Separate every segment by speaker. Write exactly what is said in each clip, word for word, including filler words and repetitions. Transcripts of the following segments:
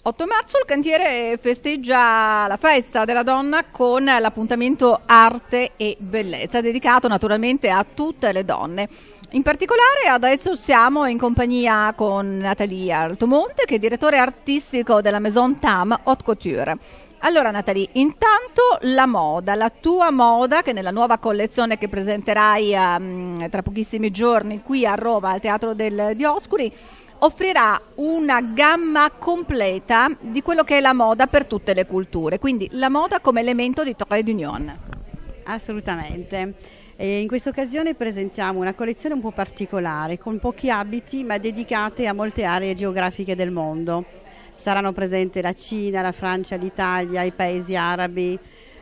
Speaker 1: otto marzo il cantiere festeggia la festa della donna con l'appuntamento Arte e Bellezza, dedicato naturalmente a tutte le donne. In particolare adesso siamo in compagnia con Nathalie Altomonte, che è direttore artistico della Maison Tam Haute Couture. Allora Nathalie, intanto la moda, la tua moda che nella nuova collezione che presenterai um, tra pochissimi giorni qui a Roma al Teatro del Dioscuri offrirà una gamma completa di quello che è la moda per tutte le culture, quindi la moda come elemento di trait d'union.
Speaker 2: Assolutamente. E in questa occasione presentiamo una collezione un po' particolare, con pochi abiti ma dedicate a molte aree geografiche del mondo. Saranno presenti la Cina, la Francia, l'Italia, i paesi arabi,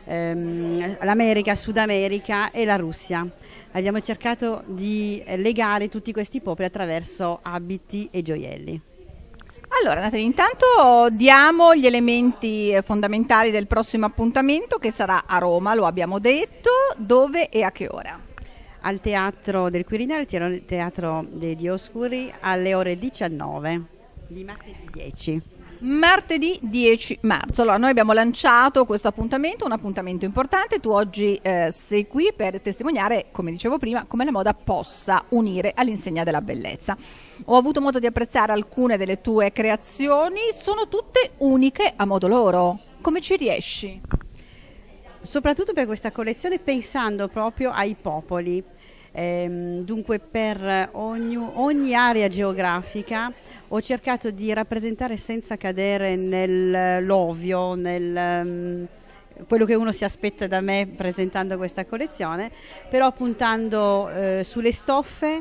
Speaker 2: ehm, l'America, Sud America e la Russia. Abbiamo cercato di legare tutti questi popoli attraverso abiti e gioielli.
Speaker 1: Allora Nathalie, intanto diamo gli elementi fondamentali del prossimo appuntamento che sarà a Roma, lo abbiamo detto, dove e a che ora?
Speaker 2: Al Teatro del Quirinale, al Teatro dei Dioscuri alle ore diciannove di martedì dieci.
Speaker 1: Martedì dieci marzo. Allora noi abbiamo lanciato questo appuntamento, un appuntamento importante. Tu oggi eh, sei qui per testimoniare, come dicevo prima, come la moda possa unire all'insegna della bellezza. Ho avuto modo di apprezzare alcune delle tue creazioni, sono tutte uniche a modo loro. Come ci riesci?
Speaker 2: Soprattutto per questa collezione pensando proprio ai popoli. Ehm, dunque per ogni, ogni area geografica ho cercato di rappresentare senza cadere nell'ovvio, nel um, quello che uno si aspetta da me presentando questa collezione, però puntando eh, sulle stoffe,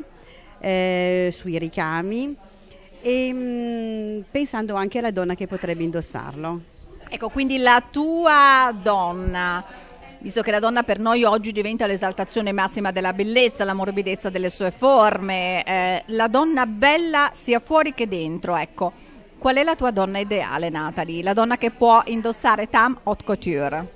Speaker 2: eh, sui ricami e mh, pensando anche alla donna che potrebbe indossarlo.
Speaker 1: Ecco, quindi la tua donna, visto che la donna per noi oggi diventa l'esaltazione massima della bellezza, la morbidezza delle sue forme, eh, la donna bella sia fuori che dentro, ecco. Qual è la tua donna ideale, Nathalie? La donna che può indossare Tam Haute Couture?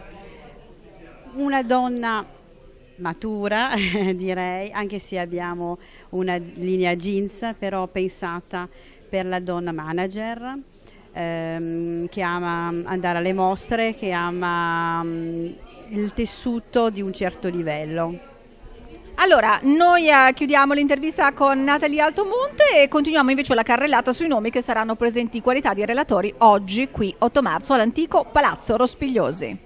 Speaker 2: Una donna matura, direi, anche se abbiamo una linea jeans, però pensata per la donna manager, ehm, che ama andare alle mostre, che ama um, il tessuto di un certo livello.
Speaker 1: Allora, noi eh, chiudiamo l'intervista con Nathalie Altomonte e continuiamo invece la carrellata sui nomi che saranno presenti in qualità di relatori oggi qui otto marzo all'antico Palazzo Rospigliosi.